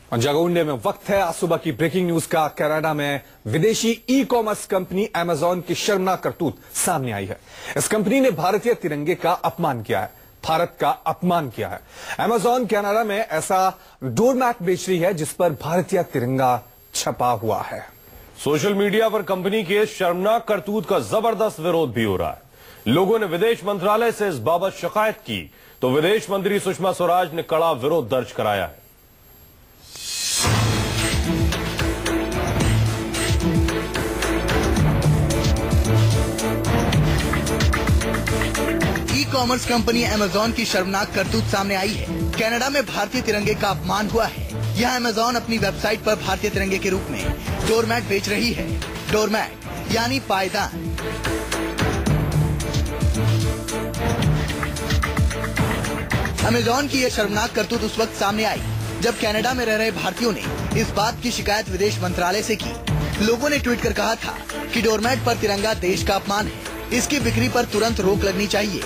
और जगोंडे में वक्त है आज सुबह की ब्रेकिंग न्यूज का। कनाडा में विदेशी ई कॉमर्स कंपनी अमेजॉन की शर्मनाक करतूत सामने आई है। इस कंपनी ने भारतीय तिरंगे का अपमान किया है, भारत का अपमान किया है। अमेजॉन कनाडा में ऐसा डोरमैट बेच रही है जिस पर भारतीय तिरंगा छपा हुआ है। सोशल मीडिया पर कंपनी के शर्मनाक करतूत का जबरदस्त विरोध भी हो रहा है। लोगों ने विदेश मंत्रालय से इस बाबत शिकायत की तो विदेश मंत्री सुषमा स्वराज ने कड़ा विरोध दर्ज कराया है। ई कॉमर्स कंपनी अमेजॉन की शर्मनाक करतूत सामने आई है। कनाडा में भारतीय तिरंगे का अपमान हुआ है। यहाँ अमेजॉन अपनी वेबसाइट पर भारतीय तिरंगे के रूप में डोरमैट बेच रही है। डोरमैट यानी पायदान। अमेजॉन की यह शर्मनाक करतूत उस वक्त सामने आई जब कनाडा में रह रहे भारतीयों ने इस बात की शिकायत विदेश मंत्रालय से की। लोगों ने ट्वीट कर कहा था कि डोरमैट पर तिरंगा देश का अपमान है, इसकी बिक्री पर तुरंत रोक लगनी चाहिए।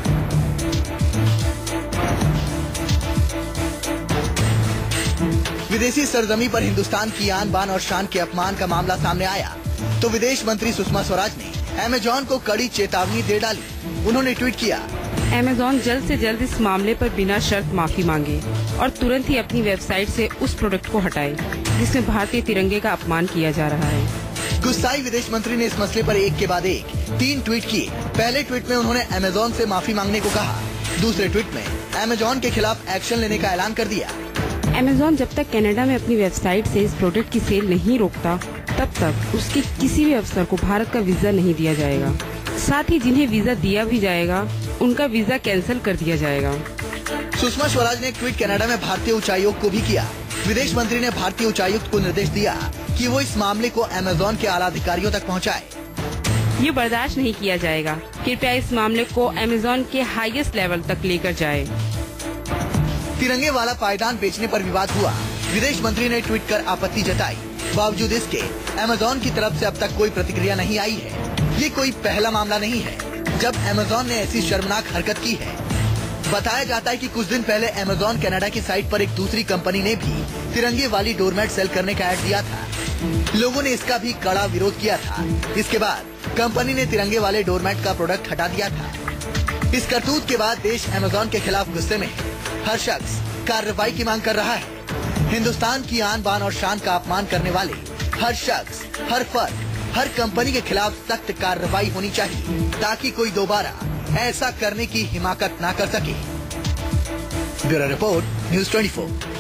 विदेशी सरजमी पर हिंदुस्तान की आन बान और शान के अपमान का मामला सामने आया तो विदेश मंत्री सुषमा स्वराज ने अमेजॉन को कड़ी चेतावनी दे डाली। उन्होंने ट्वीट किया, अमेजॉन जल्द से जल्द इस मामले पर बिना शर्त माफी मांगे और तुरंत ही अपनी वेबसाइट से उस प्रोडक्ट को हटाए जिसमें भारतीय तिरंगे का अपमान किया जा रहा है। गुस्साई विदेश मंत्री ने इस मसले पर एक के बाद एक 3 ट्वीट किए। पहले ट्वीट में उन्होंने अमेजॉन से माफी मांगने को कहा। दूसरे ट्वीट में अमेजॉन के खिलाफ एक्शन लेने का ऐलान कर दिया। अमेजॉन जब तक कनाडा में अपनी वेबसाइट से इस प्रोडक्ट की सेल नहीं रोकता तब तक उसके किसी भी अफसर को भारत का वीजा नहीं दिया जाएगा। साथ ही जिन्हें वीजा दिया भी जाएगा उनका वीजा कैंसिल कर दिया जाएगा। सुषमा स्वराज ने एक ट्वीट कनाडा में भारतीय उच्चायुक्त को भी किया। विदेश मंत्री ने भारतीय उच्चायुक्त को निर्देश दिया कि वो इस मामले को अमेजॉन के आला अधिकारियों तक पहुंचाए। ये बर्दाश्त नहीं किया जाएगा। कृपया इस मामले को अमेजॉन के हाईएस्ट लेवल तक लेकर जाए। तिरंगे वाला पायदान बेचने पर विवाद हुआ। विदेश मंत्री ने ट्वीट कर आपत्ति जताई। बावजूद इसके अमेजॉन की तरफ से अब तक कोई प्रतिक्रिया नहीं आई है। ये कोई पहला मामला नहीं है जब अमेजॉन ने ऐसी शर्मनाक हरकत की है। बताया जाता है कि कुछ दिन पहले अमेजॉन कनाडा की साइट पर एक दूसरी कंपनी ने भी तिरंगे वाली डोरमैट सेल करने का ऐड दिया था। लोगों ने इसका भी कड़ा विरोध किया था। इसके बाद कंपनी ने तिरंगे वाले डोरमैट का प्रोडक्ट हटा दिया था। इस करतूत के बाद देश अमेजॉन के खिलाफ गुस्से में है। हर शख्स कार्रवाई की मांग कर रहा है। हिंदुस्तान की आन बान और शान का अपमान करने वाले हर शख्स, हर फर्द, हर कंपनी के खिलाफ सख्त कार्रवाई होनी चाहिए ताकि कोई दोबारा ऐसा करने की हिमाकत ना कर सके। Bureau report, news 24।